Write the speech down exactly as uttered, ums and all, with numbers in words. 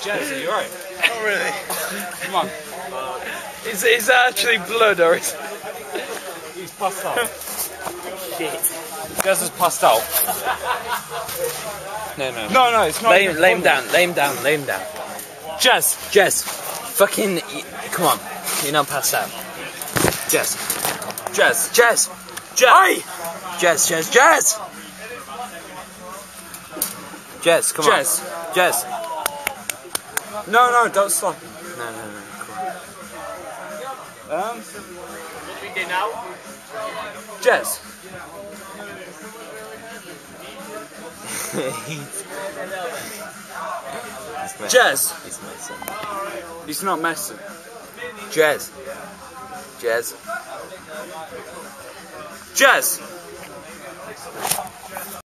Jez, are you alright? Not really. Come on. Is, is that actually blood or is... He's passed out. Shit. Jez has passed out. No, no. No, no, it's not. Lay, lay him down, lay him down, lay him down. Jez. Jez, fucking... Come on. You're not passed out. Jez. Jez. Jez. Jez. Oi! Jez, Jez, Jez! Jez, come Jez. on. Jez. No, no, don't stop. No, no, no. Um. What do we do now? Jez. Jez. He's messing. He's not messing. Jez. Jez. Jez.